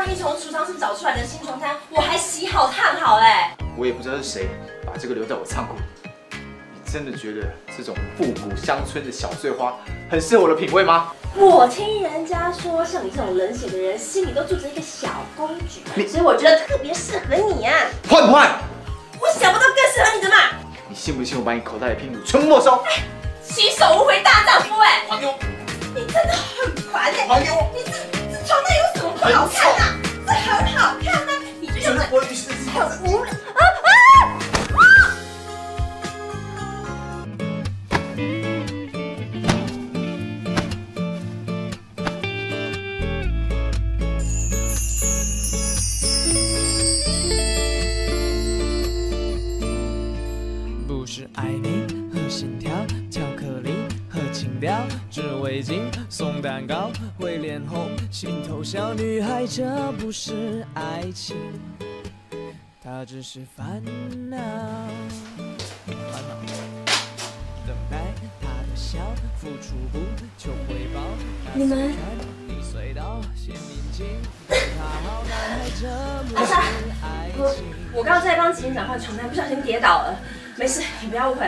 刚一从储藏室找出来的新床单，我还洗好烫好嘞。 我也不知道是谁把这个留在我仓库里。你真的觉得这种复古乡村的小碎花很适合我的品味吗？ 我听人家说，像你这种冷血的人，心里都住着一个小公主，所以我觉得特别适合你啊。 换不换？ 我想不到更适合你的嘛。 你信不信我把你口袋里拼图全部没收？ 洗手无回大丈夫哎！ 还给我！ 你真的很烦哎！ 还给我！ 你这床单有什么不好看啊？这很好看啊！你就像我于是很无聊啊！ 不是爱你和心跳，巧克力和情调，织围巾送蛋糕，会脸红心头小女孩，这不是爱情，它只是烦恼。等待他的笑，付出不求回报。 你们隧道先明镜，他好男孩，这不是爱情。 我刚刚在帮吉林长换床单，不小心跌倒了，没事，你不要误会。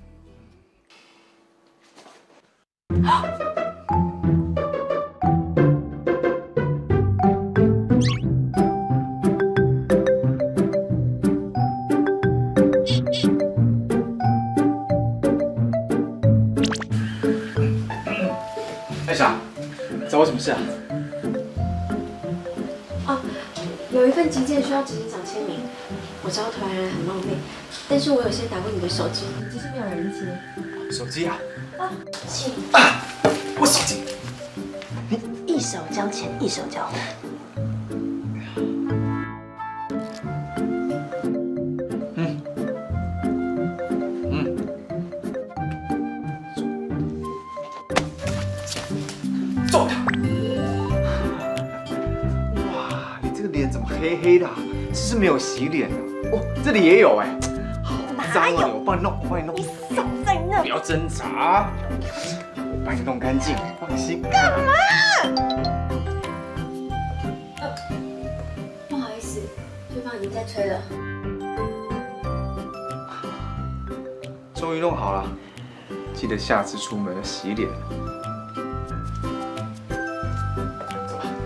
艾莎，找我什么事啊？ 哦，有一份急件需要执行长签名，我知道突然很冒昧，但是我有先打过你的手机，只是没有人接。 手机啊！ 请我手机。 一手交钱一手交。 揍他！哇，你这个脸怎么黑黑的啊？这是没有洗脸的。哦，这里也有哎，好脏哦！我帮你弄，我帮你弄。 你手在那。 不要挣扎，我帮你弄干净，放心。 干嘛？ 不好意思，对方已经在催了。 终于弄好了，记得下次出门要洗脸。走吧。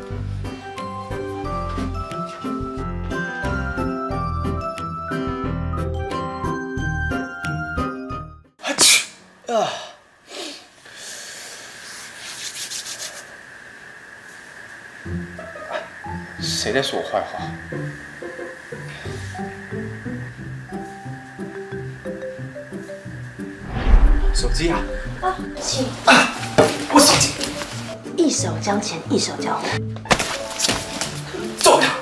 谁在说我坏话？手机啊！ 请我手机。 一手交钱一手交。 揍他！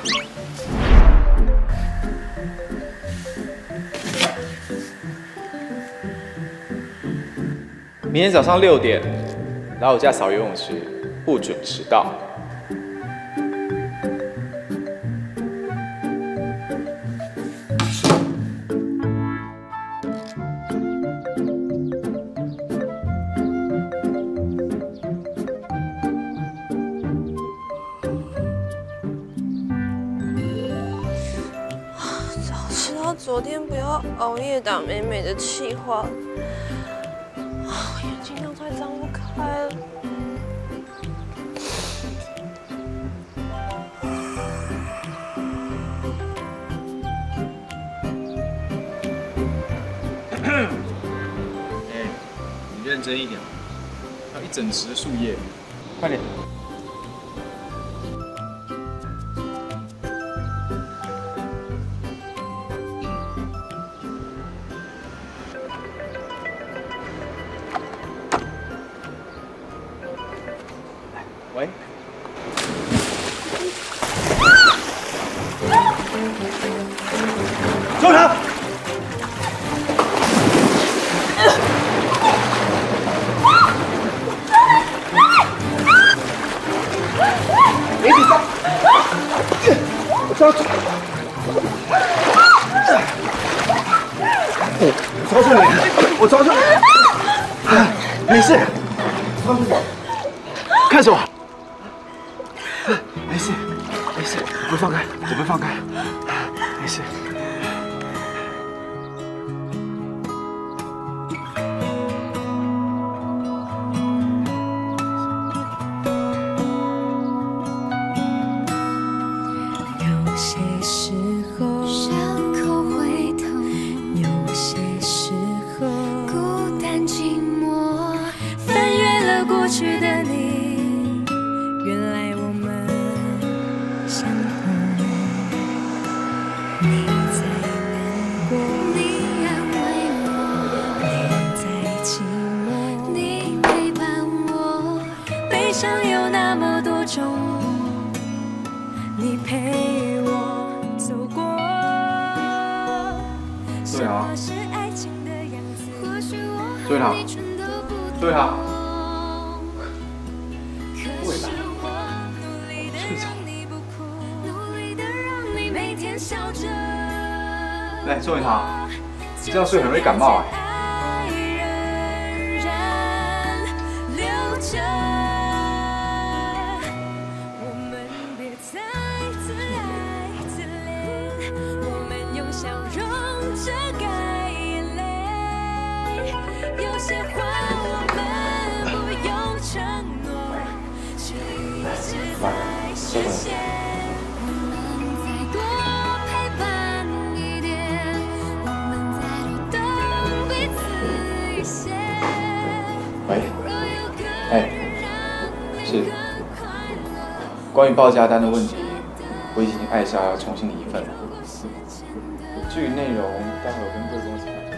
明天早上6点来我家扫游泳池，不准迟到。 昨天不要熬夜打美美的气话，眼睛都快张不开了。 你认真一点，要一整池的树叶，快点。喂，救他！别紧张，我抓住，我抓住你，没事，抓住你，看着我。没事，没事。 不会放开，我不会放开，没事。 有些时候伤口会痛，有些时候孤单寂寞，翻阅了过去的你，原来我们相同。你在难过，你安慰我，你在寂寞，你陪伴我，悲伤有那么多种，你陪我走过。 对啊，对啊，对啊，对吧？睡着了。来，宋雨堂，这样睡很容易感冒哎。喂，哎，是关于报价单的问题，我已经请艾莎要重新理一份了。至于内容，待会我跟各公司谈。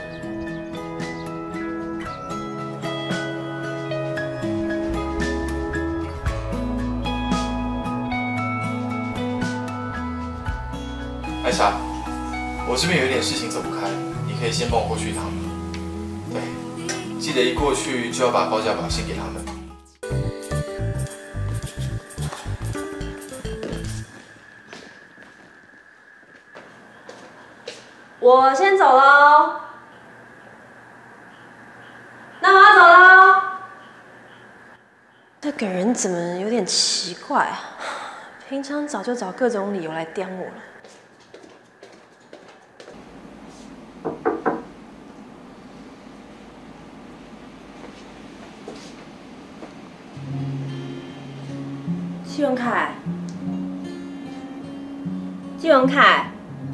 艾莎，我这边有一点事情走不开，你可以先帮我过去一趟。对，记得一过去就要把报价表先给他们。 我先走喽，那我要走喽。这个人怎么有点奇怪啊？平常早就找各种理由来刁我了。季文凯，季文凯。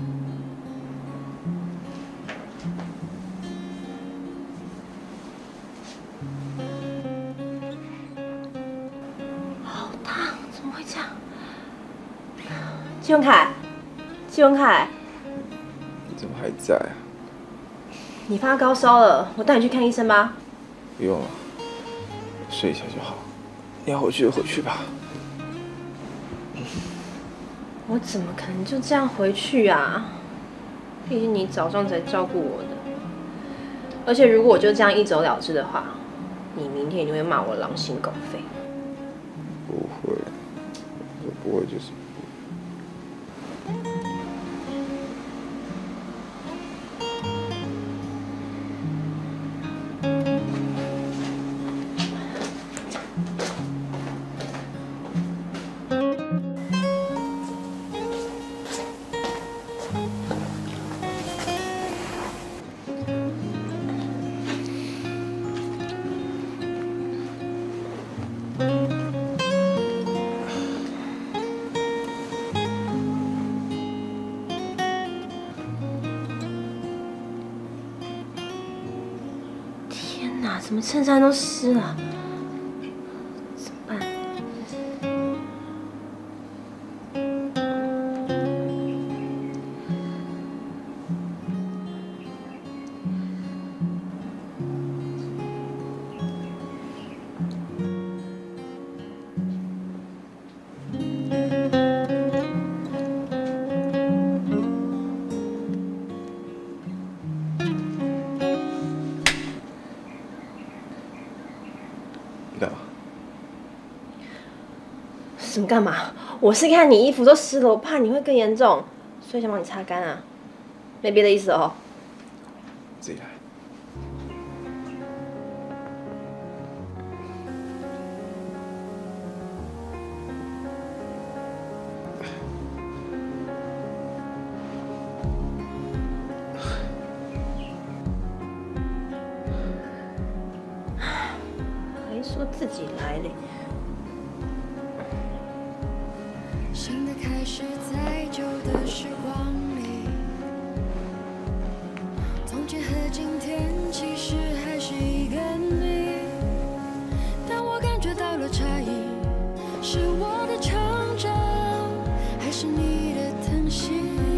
好烫，怎么会这样？季文凯，季文凯， 你怎么还在啊？ 你发高烧了，我带你去看医生吧。 不用了，睡一下就好。你要回去就回去吧。 我怎么可能就这样回去啊？毕竟你早上才照顾我的，而且如果我就这样一走了之的话，你明天一定会骂我狼心狗肺。 不会，我不会就是。 怎么衬衫都湿了？怎么办？ 你干嘛？ 什么干嘛？我是看你衣服都湿了，我怕你会更严重，所以想帮你擦干啊，没别的意思哦。 自己来。 说自己来嘞。 新的开始在旧的时光里，从前和今天其实还是一个你，但我感觉到了差异，是我的成长，还是你的疼惜？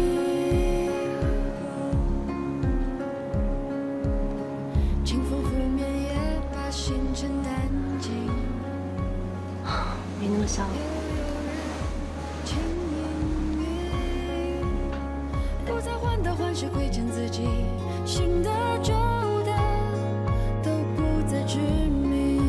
清风拂面也把星辰淡尽， 没那么伤。 不再患得患失，亏欠自己，新的旧的都不再执迷。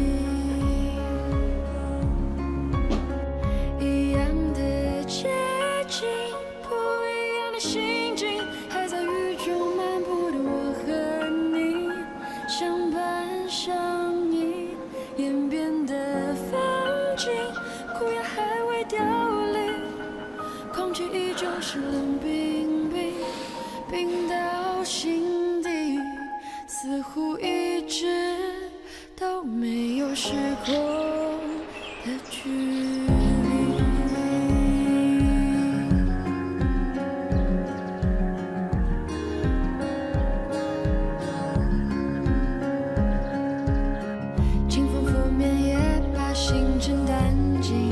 一样的街景，不一样的心境，还在雨中漫步的我和你，相伴相依，演变的风景，枯叶还未凋零，空气依旧是冷冰冰，冰到心底，似乎一直都没有时空的距离。清风拂面也把星辰淡尽，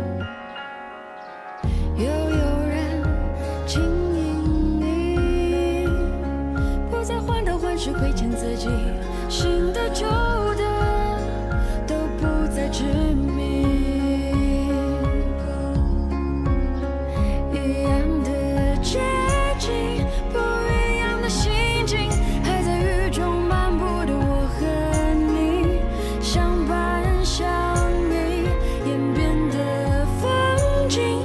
悠悠然轻盈你，不再患得患失，亏欠自己，新的旧的都不再执迷。一样的街景，不一样的心境，还在雨中漫步的我和你，相伴相依，演变的风景。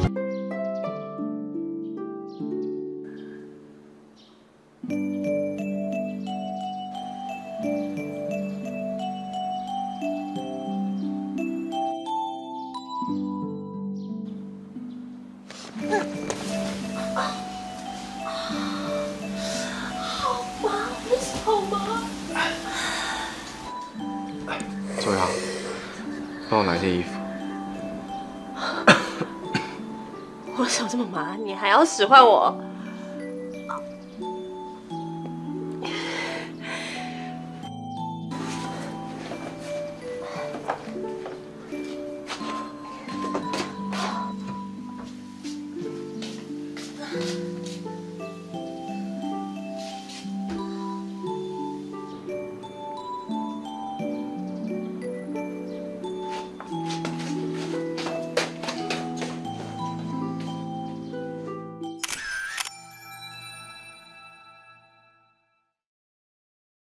周瑶，帮我拿件衣服。 我手这么麻，你还要使唤我？